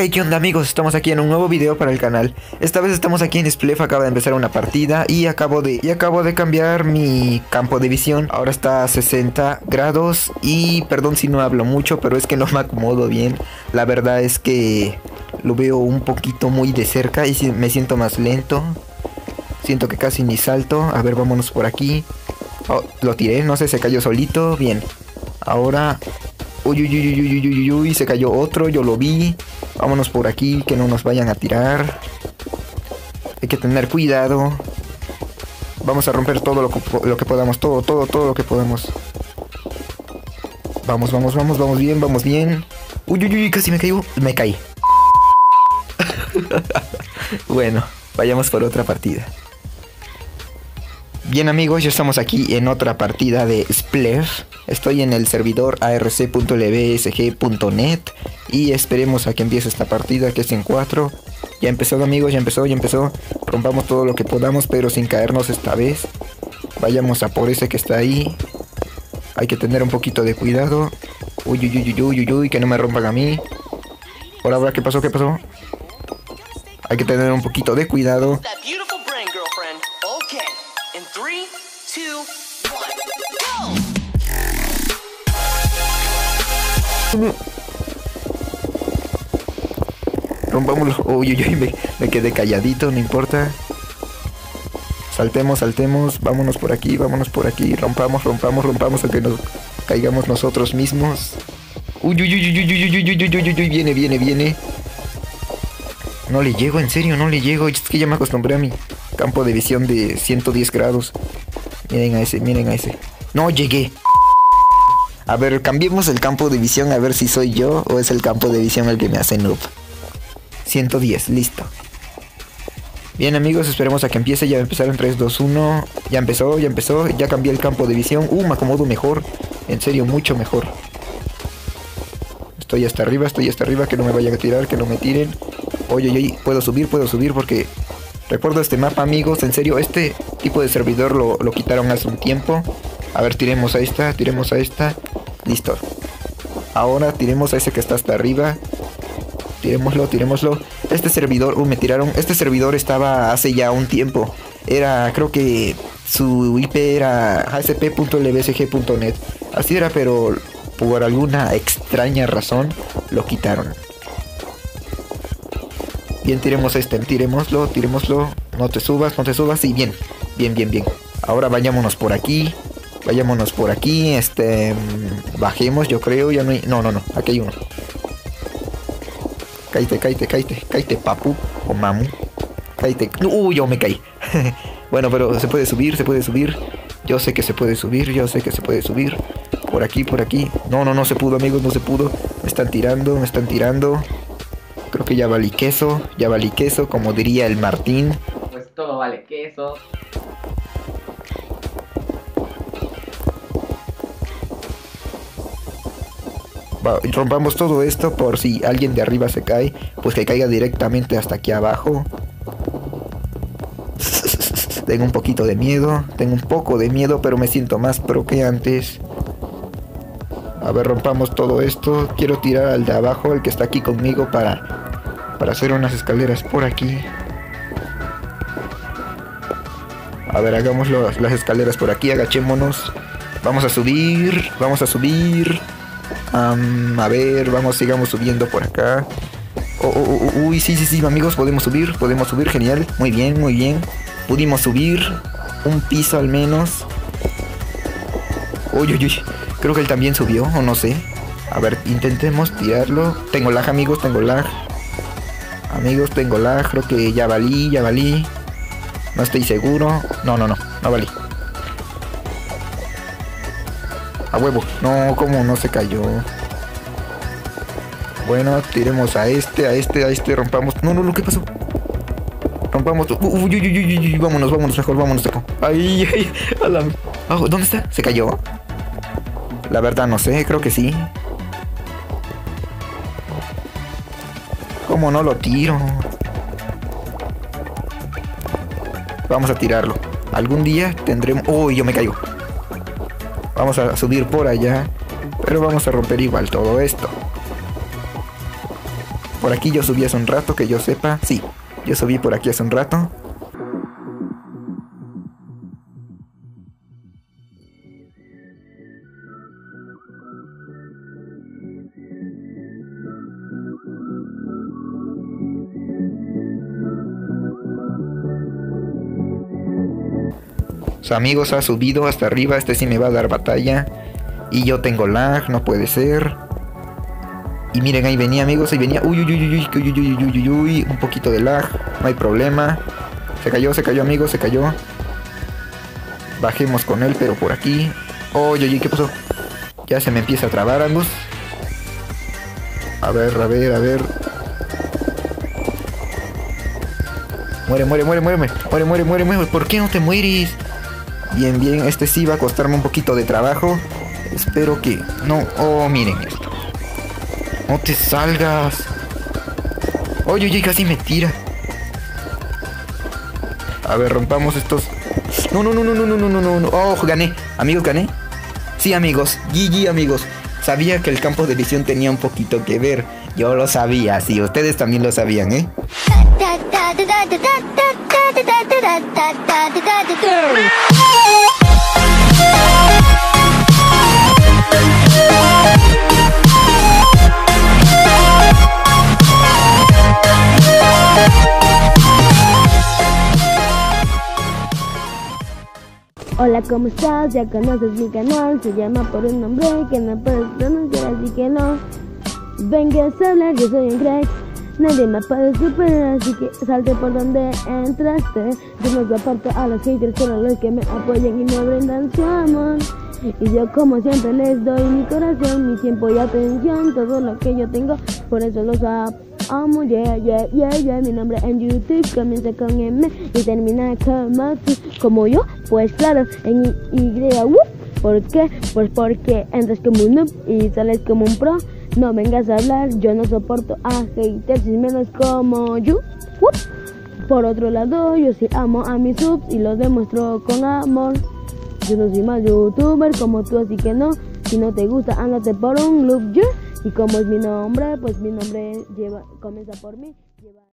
Hey, ¿qué onda amigos? Estamos aquí en un nuevo video para el canal. Esta vez estamos aquí en Splef, acaba de empezar una partida y acabo de cambiar mi campo de visión. Ahora está a 60 grados y perdón si no hablo mucho, pero es que no me acomodo bien. La verdad es que lo veo un poquito muy de cerca y me siento más lento. Siento que casi ni salto. A ver, vámonos por aquí. Oh, lo tiré, no sé, se cayó solito. Bien. Ahora... Uy, se cayó otro, yo lo vi. Vámonos por aquí, que no nos vayan a tirar. Hay que tener cuidado. Vamos a romper todo lo que podamos, todo lo que podamos. Vamos bien. Uy, casi me caigo. Me caí. Bueno, vayamos por otra partida. Bien amigos, ya estamos aquí en otra partida de Splef. Estoy en el servidor arc.lbsg.net y esperemos a que empiece esta partida, que es en 4. Ya empezó amigos, ya empezó. Rompamos todo lo que podamos, pero sin caernos esta vez. Vayamos a por ese que está ahí. Hay que tener un poquito de cuidado. Uy, que no me rompan a mí. Ahora, ¿qué pasó? Hay que tener un poquito de cuidado. Rompámoslo. Uy, me quedé calladito, no importa. Saltemos. Vámonos por aquí. Rompamos, aunque nos caigamos nosotros mismos. Uy, viene. No le llego, en serio, no le llego. Es que ya me acostumbré a mi campo de visión de 110 grados. Miren a ese. No llegué. A ver, cambiemos el campo de visión a ver si soy yo o es el campo de visión el que me hace noob. 110, listo. Bien amigos, esperemos a que empiece. Ya empezaron 3, 2, 1. Ya empezó. Ya cambié el campo de visión. Me acomodo mejor. En serio, mucho mejor. Estoy hasta arriba. Que no me vayan a tirar, que no me tiren. Oye, puedo subir porque... Recuerdo este mapa amigos. En serio, este tipo de servidor lo quitaron hace un tiempo. A ver, tiremos a esta. Listo. Ahora tiremos a ese que está hasta arriba. Tirémoslo. Este servidor, me tiraron. Este servidor estaba hace ya un tiempo. Creo que su IP era asp.lbsg.net. Así era, pero por alguna extraña razón lo quitaron. Bien, tiremos a este. Tirémoslo. No te subas. Y bien. Ahora vayámonos por aquí. Bajemos, yo creo. Ya no hay... No. Aquí hay uno. Cállate, papu. O mamu. Cállate. Yo me caí. Bueno, pero se puede subir. Yo sé que se puede subir. Por aquí. No se pudo, amigos, no se pudo. Me están tirando. Creo que ya valí queso, como diría el Martín. Pues todo vale queso. Rompamos todo esto por si alguien de arriba se cae, pues que caiga directamente hasta aquí abajo. Tengo un poco de miedo, pero me siento más pro que antes. A ver, rompamos todo esto. Quiero tirar al de abajo, el que está aquí conmigo, para hacer unas escaleras por aquí. A ver, hagamos las escaleras por aquí, agachémonos. Vamos a subir. A ver, sigamos subiendo por acá. Uy, sí, amigos, podemos subir, genial. Muy bien. Pudimos subir un piso al menos. Uy, creo que él también subió, o no sé. A ver, intentemos tirarlo. Tengo lag, amigos, creo que ya valí. No estoy seguro. No valí. A huevo. No, ¿cómo no se cayó? Bueno, tiremos a este, rompamos. No, ¿qué pasó? Rompamos. Uy, vámonos mejor. Ay, ¿dónde está? ¿Se cayó? La verdad no sé, creo que sí. ¿Cómo no lo tiro? Vamos a tirarlo. Algún día tendremos... Uy, yo me caigo. Vamos a subir por allá, pero vamos a romper igual todo esto. Por aquí yo subí hace un rato, que yo sepa. Sí, yo subí por aquí hace un rato. Sus amigos ha subido hasta arriba. Este sí me va a dar batalla. Y yo tengo lag, no puede ser. Y miren, ahí venía, amigos, ahí venía. Uy, uy, uy, uy, uy, uy, uy, uy, uy, uy. Un poquito de lag, no hay problema. Se cayó, amigos, se cayó. Bajemos con él, pero por aquí. Uy, uy, uy, ¿qué pasó? Ya se me empieza a trabar, ambos. A ver, a ver, a ver. Muere, muere, muere, muere, muere, muere, muere, muere. ¿Por qué no te mueres? Bien, bien, este sí va a costarme un poquito de trabajo. Espero que... No, oh, miren esto. No te salgas. Oye, oye, casi me tira. A ver, rompamos estos. No, no, no, no, no, no, no, no, no. Oh, gané. Amigos, gané. Sí, amigos. GG, amigos. Sabía que el campo de visión tenía un poquito que ver. Yo lo sabía, sí. Ustedes también lo sabían, ¿eh? Hola, ¿cómo estás? Ya conoces mi canal, se llama por un nombre que no puedes pronunciar, así que no vengas a hablar, yo soy un crack, nadie me puede superar, así que salte por donde entraste. Yo no soporto a los haters, solo los que me apoyan y me brindan su amor. Y yo como siempre les doy mi corazón, mi tiempo y atención, todo lo que yo tengo, por eso los amo, yeah, yeah, yeah, yeah. Mi nombre en YouTube comienza con M y termina como tú, como yo, pues claro, en Y, ¿por qué? Pues porque entras como un noob y sales como un pro. No vengas a hablar, yo no soporto a haters y menos como yo. Por otro lado, yo sí amo a mis subs y lo demuestro con amor. Yo no soy más youtuber como tú, así que no. Si no te gusta, ándate por un loop, yeah. Y como es mi nombre, pues mi nombre comienza por mí.